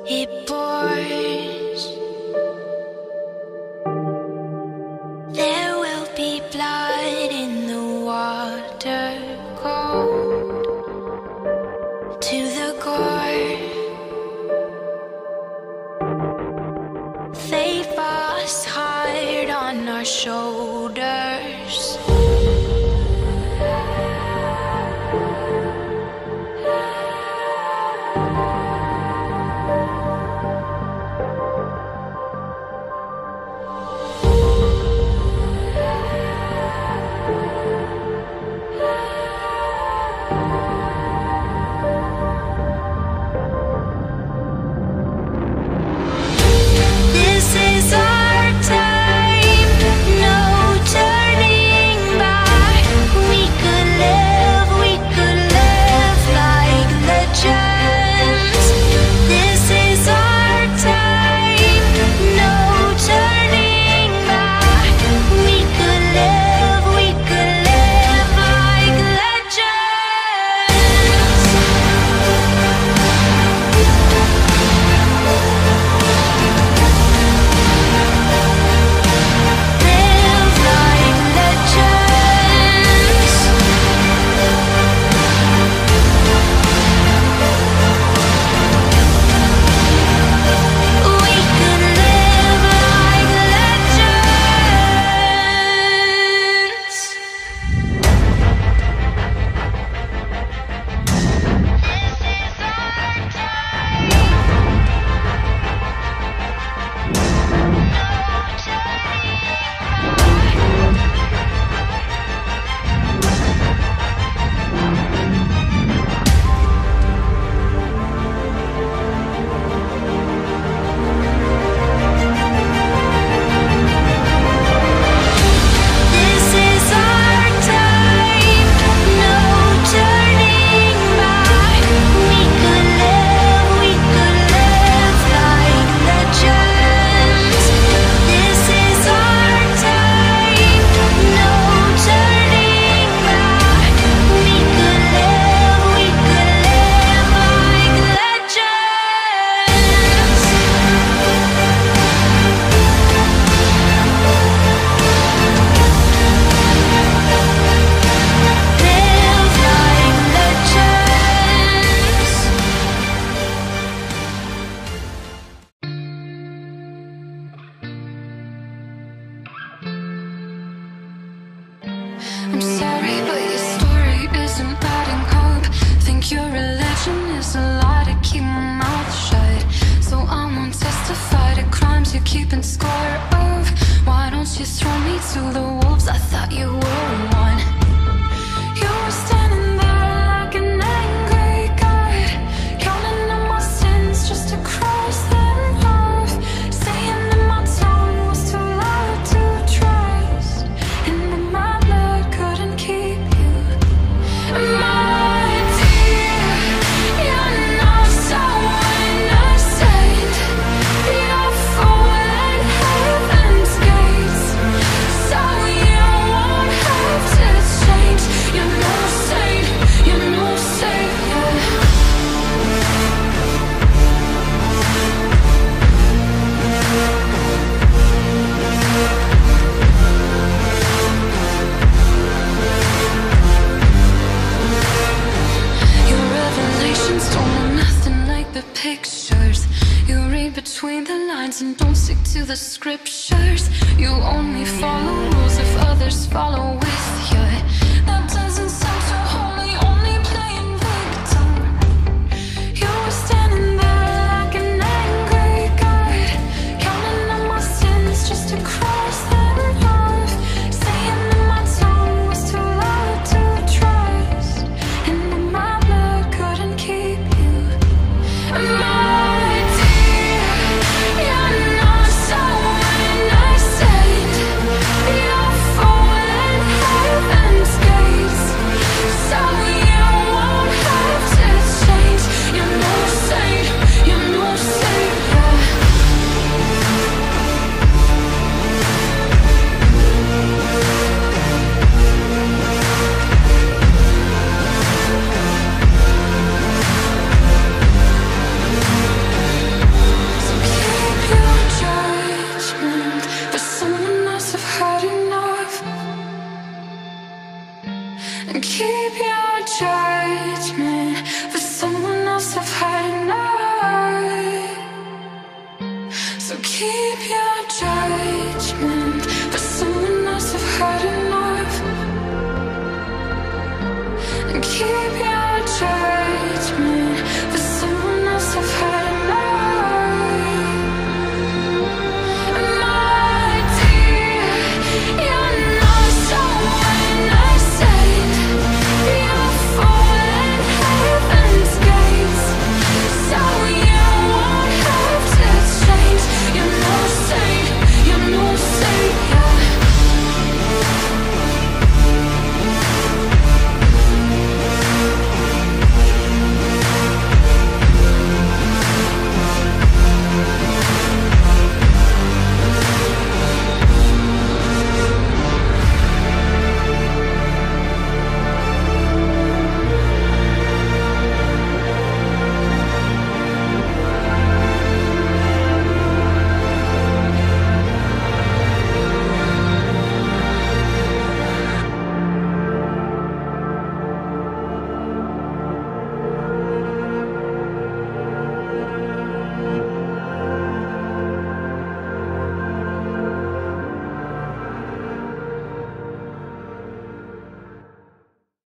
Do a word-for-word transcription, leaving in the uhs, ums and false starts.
it pours. There will be blood in the water, cold to the core. They pass hard on our shoulders. I'm sorry, but your story isn't adding up. Think your religion is a lie to keep my mouth shut. So I won't testify to crimes you're keeping score of. Why don't you throw me to the wolves? I thought you were one. You were standing there like an angry god, counting on my sins just to cross them off, saying that my tongue was too loud to trust, and that my blood couldn't keep you. My dear, you're not so innocent. You're falling heaven's gates, so you won't have to change. You're no saint, you're no savior. Your revelations don't mean nothing like the pictures. You read between the lines and don't stick to the scriptures. You only follow rules if others follow with you. That doesn't sound too holy, only playing victim. You were standing there like an angry god, counting on my sins just to cross them off, saying that my tongue was too loud to trust, and that my blood couldn't keep you. My dear, you're not so innocent. You're falling heaven's keep you